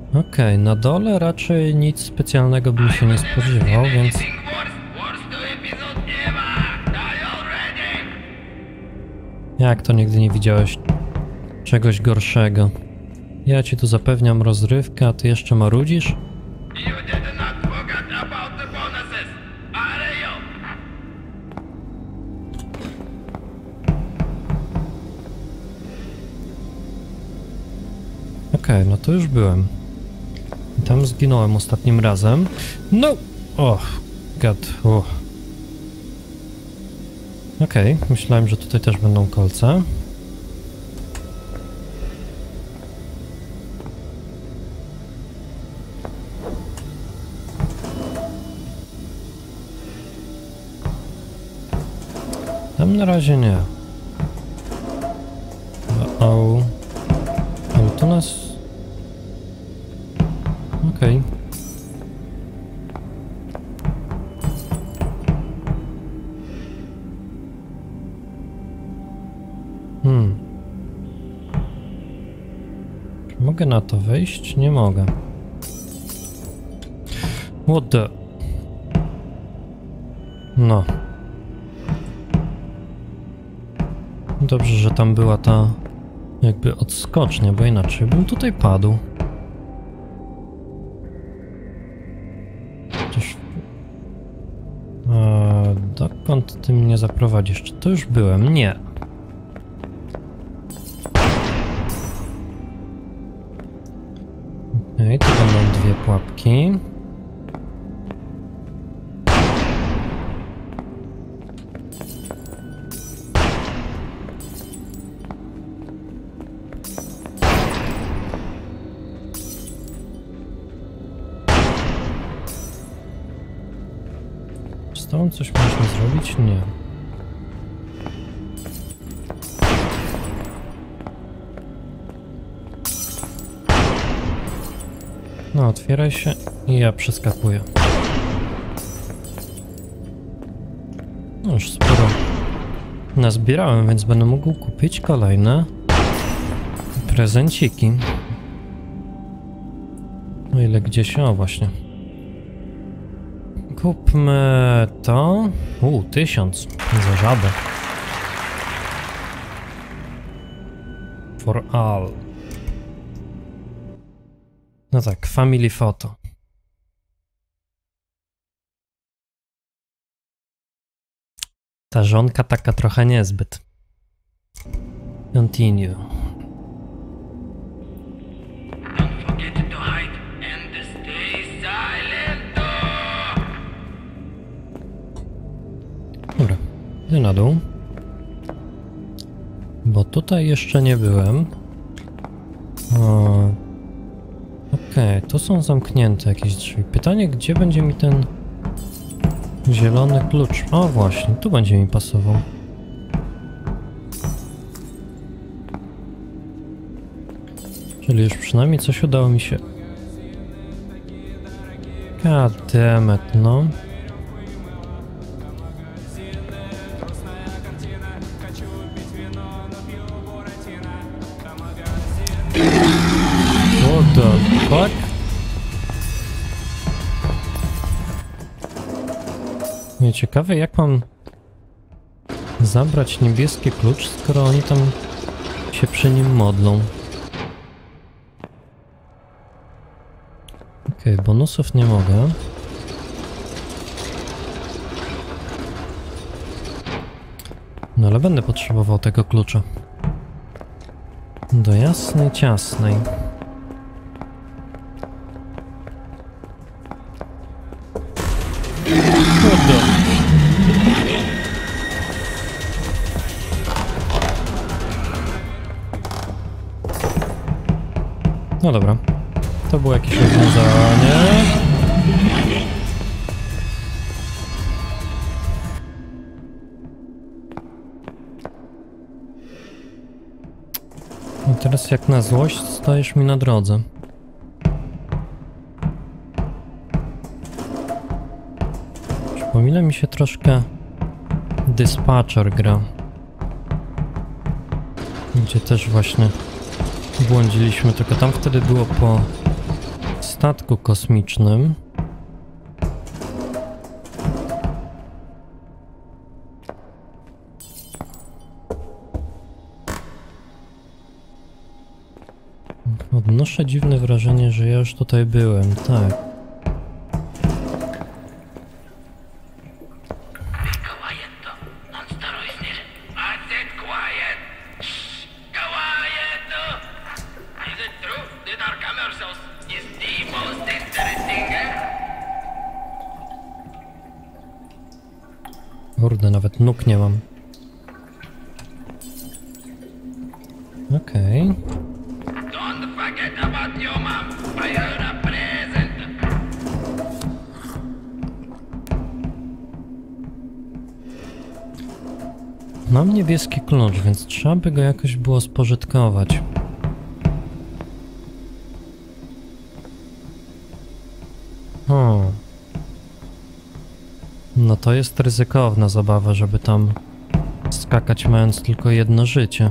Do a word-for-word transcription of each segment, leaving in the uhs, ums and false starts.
Okej, okay, na dole raczej nic specjalnego bym się nie spodziewał, więc... Jak to nigdy nie widziałeś czegoś gorszego? Ja ci tu zapewniam rozrywkę, a ty jeszcze marudzisz? Okej, okay, no to już byłem. I tam zginąłem ostatnim razem. No! Och, god. Oh. Okej, okay, myślałem, że tutaj też będą kolce. Tam na razie nie. O, ale to nas... Okej. Okay. Hmm. Czy mogę na to wejść? Nie mogę. What the... No. Dobrze, że tam była ta jakby odskocznia, bo inaczej bym tutaj padł. Chociaż... Eee, dokąd ty mnie zaprowadzisz? Czy to już byłem? Nie. Okej, okay, tu będą dwie pułapki. Z tą coś można zrobić? Nie. No, otwieraj się i ja przeskakuję. No już sporo nazbierałem, więc będę mógł kupić kolejne prezenciki. O ile gdzieś, o właśnie. Kupmy to. U, tysiąc. Za żabę. For all. No tak, family photo. Ta żonka taka trochę niezbyt. Continue. Dobra, idę na dół. Bo tutaj jeszcze nie byłem. O. Okej, okay, tu są zamknięte jakieś drzwi. Pytanie, gdzie będzie mi ten zielony klucz? O właśnie, tu będzie mi pasował. Czyli już przynajmniej coś udało mi się... God damn it, no. What the fuck? Nie, ciekawe jak mam zabrać niebieski klucz, skoro oni tam się przy nim modlą. Okej, okay, bonusów nie mogę. No ale będę potrzebował tego klucza. Do jasnej ciasnej. Kurde. No dobra. To było jakieś rozwiązanie. I teraz jak na złość stajesz mi na drodze. Przypomina mi się troszkę Dispatcher gra, gdzie też właśnie błądziliśmy, tylko tam wtedy było po statku kosmicznym. Odnoszę dziwne wrażenie, że ja już tutaj byłem, tak. Kurde, nawet nóg nie mam. Okej. Okay. Mam niebieski klucz, więc trzeba by go jakoś było spożytkować. O. No to jest ryzykowna zabawa, żeby tam skakać mając tylko jedno życie.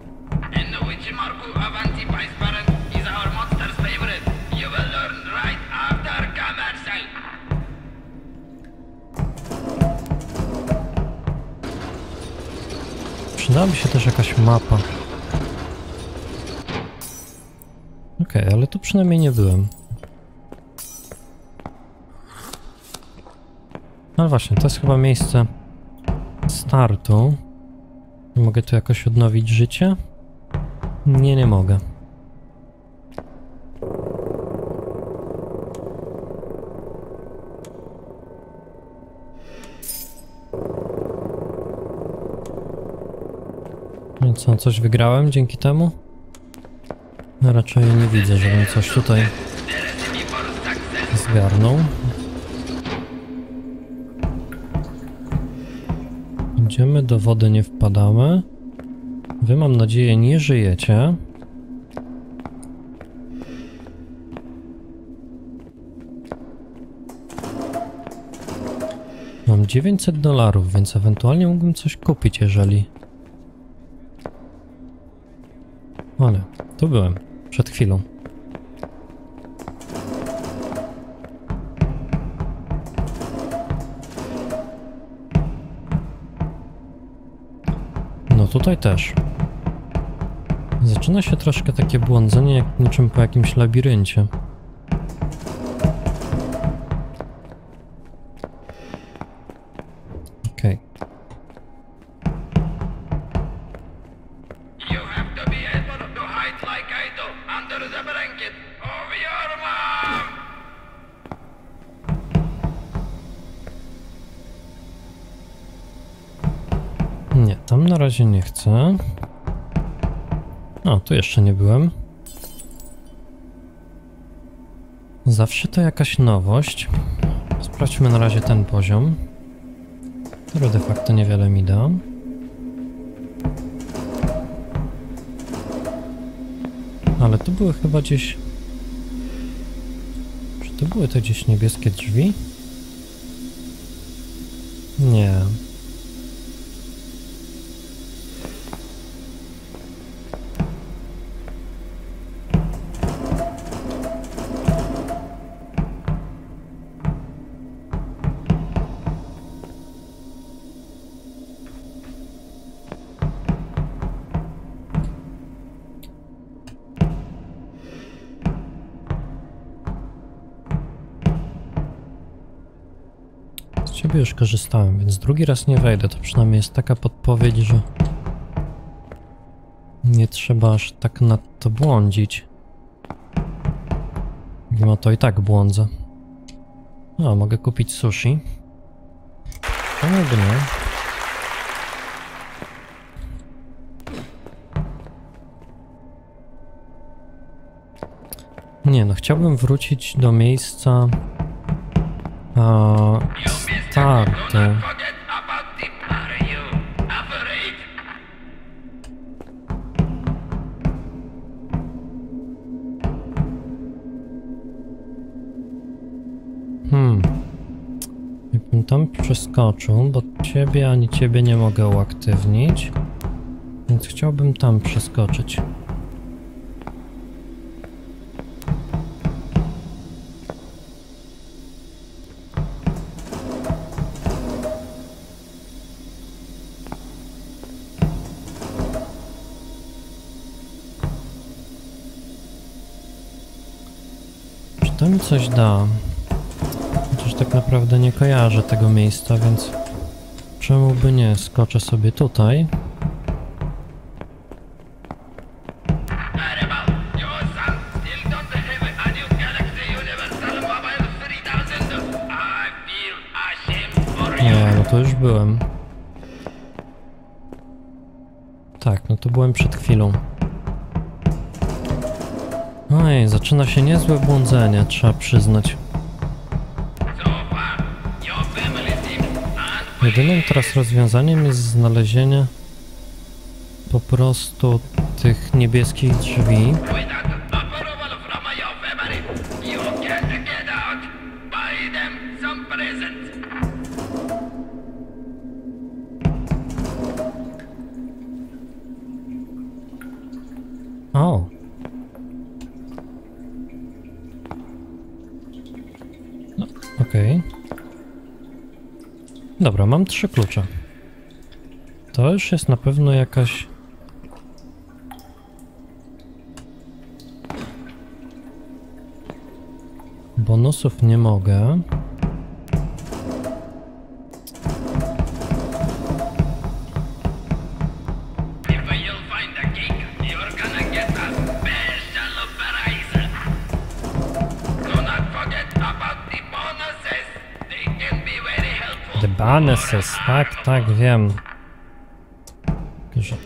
Przydałaby się też jakaś mapa. Okej, okay, ale tu przynajmniej nie byłem. No właśnie, to jest chyba miejsce startu. Mogę tu jakoś odnowić życie? Nie, nie mogę. No co, coś wygrałem dzięki temu? No raczej nie widzę, żebym coś tutaj zgarnął. Idziemy, do wody nie wpadamy. Wy, mam nadzieję, nie żyjecie. Mam dziewięćset dolarów, więc ewentualnie mógłbym coś kupić, jeżeli... Ale, tu byłem, przed chwilą. No tutaj też. Zaczyna się troszkę takie błądzenie, jak niczym po jakimś labiryncie. Okej. Okay. Nie, tam na razie nie chcę. O, tu jeszcze nie byłem. Zawsze to jakaś nowość. Sprawdźmy na razie ten poziom, który de facto niewiele mi da. Ale tu były chyba gdzieś... Czy tu były to gdzieś niebieskie drzwi? Nie. Z ciebie już korzystałem, więc drugi raz nie wejdę. To przynajmniej jest taka podpowiedź, że nie trzeba aż tak nadto błądzić. Mimo to i tak błądzę. A, mogę kupić sushi. Czemu by nie? Nie, no chciałbym wrócić do miejsca a, startu. Hmm. Jakbym tam przeskoczył, bo ciebie ani ciebie nie mogę uaktywnić, więc chciałbym tam przeskoczyć. to mi coś da. Chociaż tak naprawdę nie kojarzę tego miejsca, więc czemu by nie? Skoczę sobie tutaj. Nie, no to już byłem. Tak, no to byłem przed chwilą. Oj, zaczyna się niezłe błądzenie, trzeba przyznać. Jedynym teraz rozwiązaniem jest znalezienie po prostu tych niebieskich drzwi. O! No, okej. Okay. Dobra, mam trzy klucze. To już jest na pewno jakaś... Bonusów nie mogę. The bonuses, tak, tak, wiem. Tylko, że...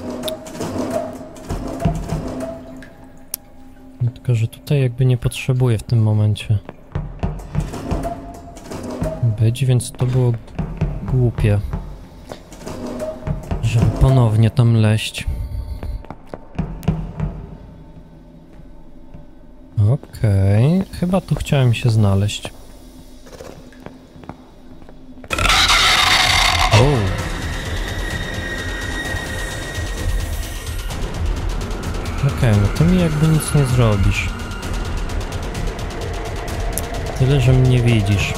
No, tylko, że tutaj jakby nie potrzebuję w tym momencie być, więc to było głupie, żeby ponownie tam leść. Okej, okay. Chyba tu chciałem się znaleźć. Okej, okay, no to mi jakby nic nie zrobisz. Tyle, że mnie widzisz.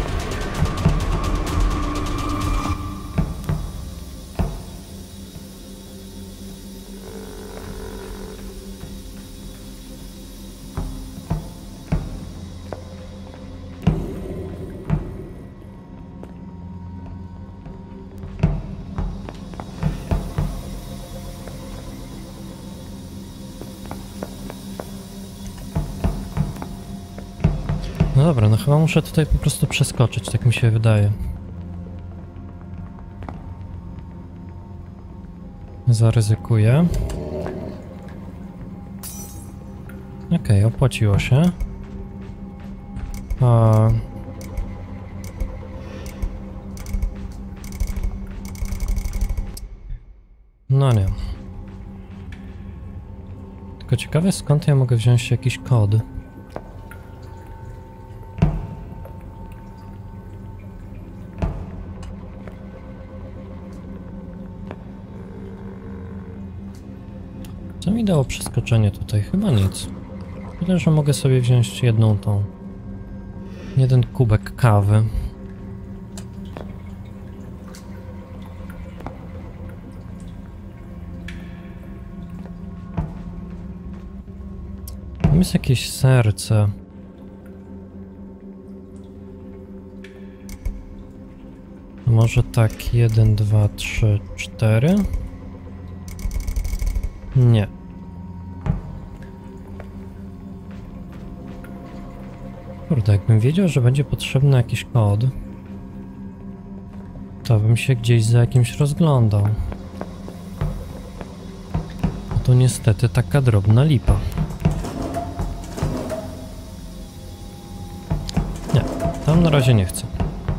No dobra, no chyba muszę tutaj po prostu przeskoczyć, tak mi się wydaje. Zaryzykuję. Okej, okay, opłaciło się. A... No nie. Tylko ciekawe, skąd ja mogę wziąć jakiś kod. Co mi dało przeskoczenie tutaj? Chyba nic. Tyle, że mogę sobie wziąć jedną tą... jeden kubek kawy. Tam jest jakieś serce. Może tak, jeden, dwa, trzy, cztery? Nie. Kurde, jakbym wiedział, że będzie potrzebny jakiś kod, to bym się gdzieś za jakimś rozglądał. To niestety taka drobna lipa. Nie, tam na razie nie chcę.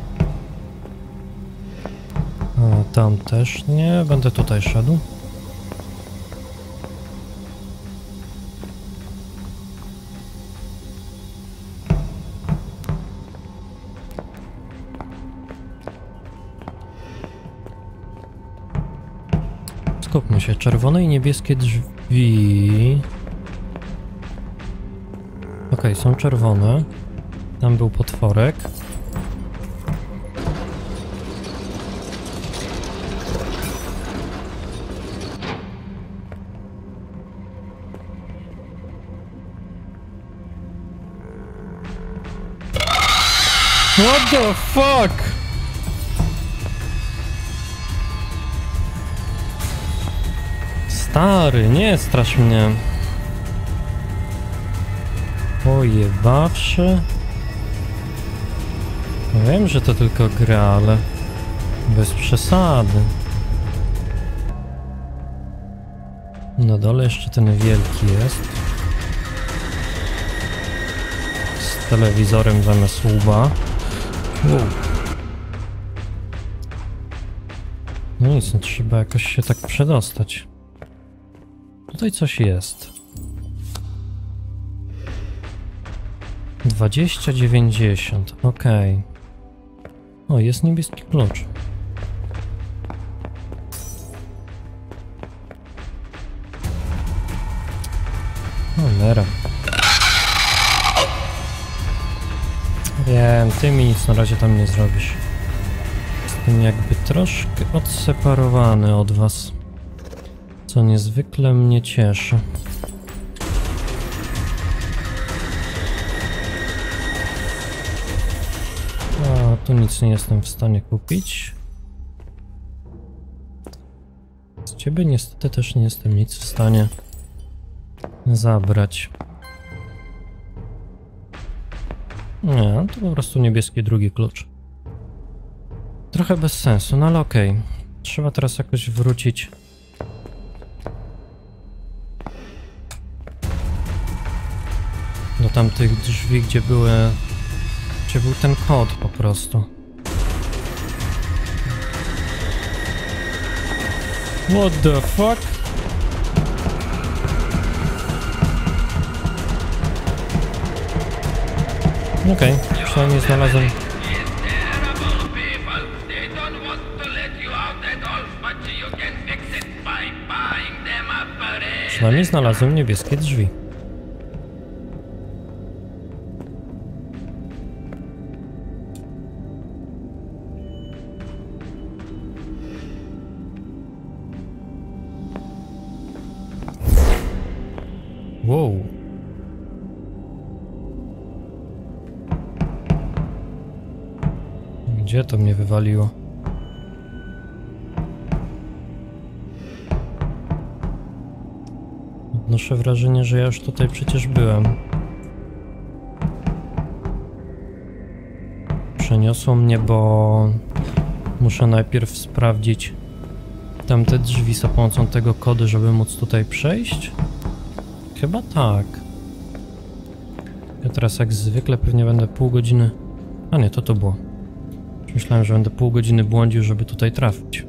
A tam też nie, będę tutaj szedł. Skupmy się, czerwone i niebieskie drzwi. Ok, są czerwone. Tam był potworek. What the fuck? Stary, nie strasz mnie. Pojebawszy. Wiem, że to tylko gra, ale bez przesady. Na dole jeszcze ten wielki jest. Z telewizorem zamiast łba. Wow. No nic, no trzeba jakoś się tak przedostać. Tutaj coś jest. dwadzieścia dziewięćdziesiąt, okej. O, jest niebieski klucz. Cholera. Wiem, ty mi nic na razie tam nie zrobisz. Jestem jakby troszkę odseparowany od was, co niezwykle mnie cieszy. A, tu nic nie jestem w stanie kupić. Z ciebie niestety też nie jestem nic w stanie zabrać. Nie, to po prostu niebieski drugi klucz. Trochę bez sensu, no ale okej. Okay. Trzeba teraz jakoś wrócić. Do tamtych drzwi, gdzie były... Gdzie był ten kod po prostu. What the fuck? Okej, okay, przynajmniej znalazłem. Przynajmniej znalazłem niebieskie drzwi. Wow. Gdzie to mnie wywaliło? Odnoszę wrażenie, że ja już tutaj przecież byłem. Przeniosło mnie, bo muszę najpierw sprawdzić tamte drzwi za pomocą tego kodu, żeby móc tutaj przejść. Chyba tak. Ja teraz jak zwykle pewnie będę pół godziny... A nie, to to było. Myślałem, że będę pół godziny błądził, żeby tutaj trafić.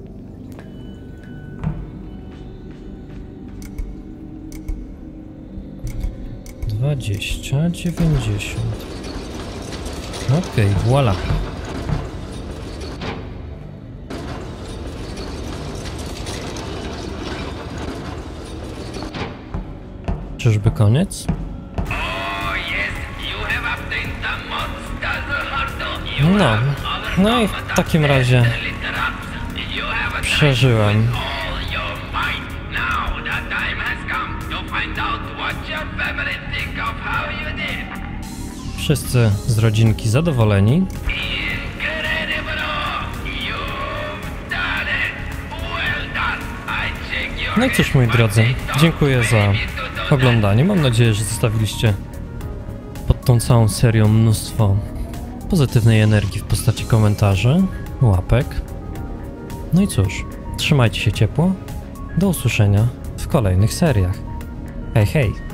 Dwadzieścia dziewięćdziesiąt. Okej, okay, voila. Czyżby koniec? No, no i w takim razie przeżyłem. Wszyscy z rodzinki zadowoleni. No i cóż, moi drodzy, dziękuję za oglądanie. Mam nadzieję, że zostawiliście pod tą całą serią mnóstwo pozytywnej energii w postaci komentarzy, łapek. No i cóż, trzymajcie się ciepło. Do usłyszenia w kolejnych seriach. Hej, hej!